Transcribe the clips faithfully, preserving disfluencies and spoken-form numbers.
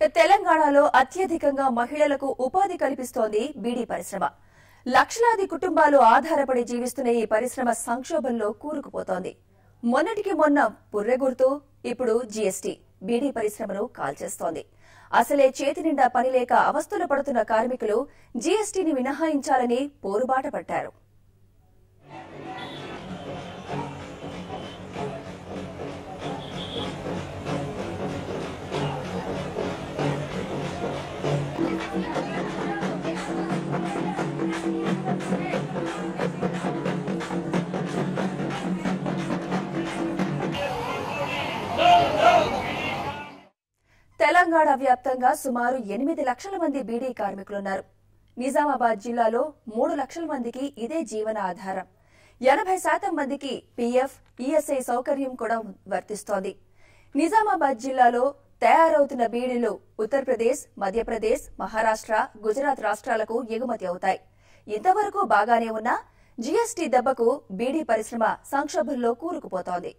తెలంగాణలో అత్యధికంగా మహిళలకు ఉపాధి కల్పిస్తోంది బీడీ పరిశ్రమ. లక్షలాది కుటుంబాలు ఆధారపడి జీవిస్తున్న ఈ పరిశ్రమ సంక్షోభంలో కూరుకుపోతోంది. మొన్నటికి మొన్న పుర్రెగుర్తు, ఇప్పుడు జీఎస్టీ బీడీ పరిశ్రమను కాల్చేస్తోంది. అసలే చేతి నిండా పనిలేక అవస్థలు పడుతున్న కార్మికులు జీఎస్టీని మినహాయించాలని పోరుబాట పట్టారు. తెలంగాణ వ్యాప్తంగా సుమారు ఎనిమిది లక్షల మంది బీడీ కార్మికులున్నారు. నిజామాబాద్ జిల్లాలో మూడు లక్షల మందికి ఇదే జీవన ఆధారం. ఎనభై శాతం మందికి పీఎఫ్, ఈఎస్ఐ సౌకర్యం కూడా వర్తిస్తోంది. నిజామాబాద్ జిల్లాలో తయారవుతున్న బీడీలు ఉత్తరప్రదేశ్, మధ్యప్రదేశ్, మహారాష్ట్ర, గుజరాత్ రాష్ట్రాలకు ఎగుమతి అవుతాయి. ఇంతవరకు బాగానే ఉన్నా జీఎస్టీ దెబ్బకు బీడీ పరిశ్రమ సంక్షోభంలో కూరుకుపోతోంది.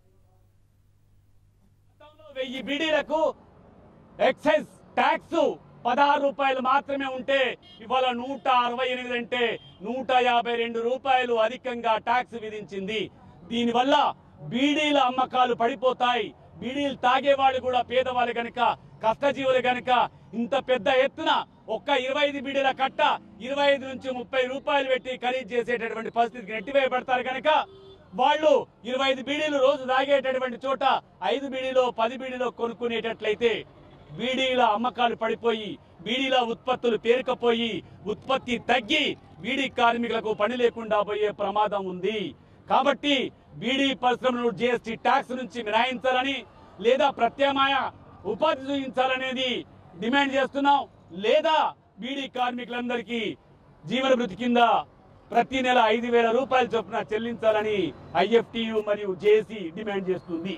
వెయ్యి బీడీలకు ఎక్సైజ్ ట్యాక్స్ పదహారు రూపాయలు మాత్రమే ఉంటే ఇవాళ నూట అరవై ఎనిమిది అంటే నూట యాభై రెండు రూపాయలు అధికంగా ట్యాక్స్ విధించింది. దీనివల్ల బీడీల అమ్మకాలు పడిపోతాయి. బీడీలు తాగేవాళ్ళు కూడా పేదవాళ్ళు గనక, కష్టజీవులు గనక ఇంత పెద్ద ఎత్తున ఒక్క ఇరవై ఐదు బీడీల కట్ట ఇరవై ఐదు నుంచి ముప్పై రూపాయలు పెట్టి ఖరీదు చేసేటటువంటి పరిస్థితికి నెట్టివేయబడతారు కనుక వాళ్ళు ఇరవై ఐదు బీడీలు రోజు తాగేటటువంటి చోట ఐదు బీడీలో పది బీడీలో కొనుక్కునేటట్లయితే బీడీల అమ్మకాలు పడిపోయి బీడీల ఉత్పత్తులు పేరుకపోయి ఉత్పత్తి తగ్గి బీడీ కార్మికులకు పని లేకుండా పోయే ప్రమాదం ఉంది. కాబట్టి బీడీ పరిశ్రమను జీఎస్టీ ట్యాక్స్ నుంచి మినహాయించాలని లేదా ప్రత్యామ్నాయ ఉపాధి చూపించాలనేది డిమాండ్ చేస్తున్నాం. లేదా బీడీ కార్మికులందరికీ జీవన భృతి కింద ప్రతి నెల ఐదు వేల రూపాయల చొప్పున చెల్లించాలని ఐఎఫ్టియు మరియు జేఏసీ డిమాండ్ చేస్తుంది.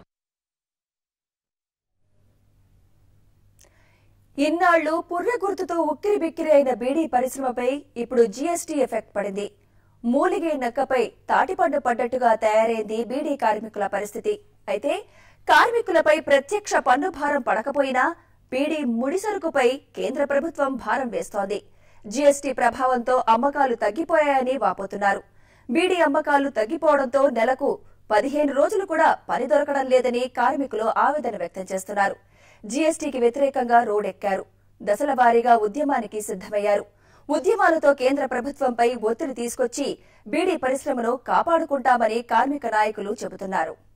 ఇన్నాళ్లు పుర్రె గుర్తుతో ఉక్కిరి బిక్కిరి అయిన బీడీ పరిశ్రమపై ఇప్పుడు జీఎస్టీ ఎఫెక్ట్ పడింది. మూలిగే నక్కపై తాటిపండు పడ్డట్టుగా తయారైంది బీడీ కార్మికుల పరిస్థితి. అయితే కార్మికులపై ప్రత్యక్ష పన్ను భారం పడకపోయినా బీడీ ముడిసరుకుపై కేంద్ర ప్రభుత్వం భారం వేస్తోంది. జీఎస్టీ ప్రభావంతో అమ్మకాలు తగ్గిపోయాయని వాపోతున్నారు. బీడీ అమ్మకాలు తగ్గిపోవడంతో నెలకు పదిహేను రోజులు కూడా పని దొరకడం లేదని కార్మికులు ఆవేదన వ్యక్తం చేస్తున్నారు. జీఎస్టీకి వ్యతిరేకంగా రోడ్డెక్కారు. దశల వారీగా ఉద్యమానికి సిద్దమయ్యారు. ఉద్యమాలతో కేంద్ర ప్రభుత్వంపై ఒత్తిడి తీసుకొచ్చి బీడీ పరిశ్రమను కాపాడుకుంటామని కార్మిక నాయకులు చెబుతున్నారు.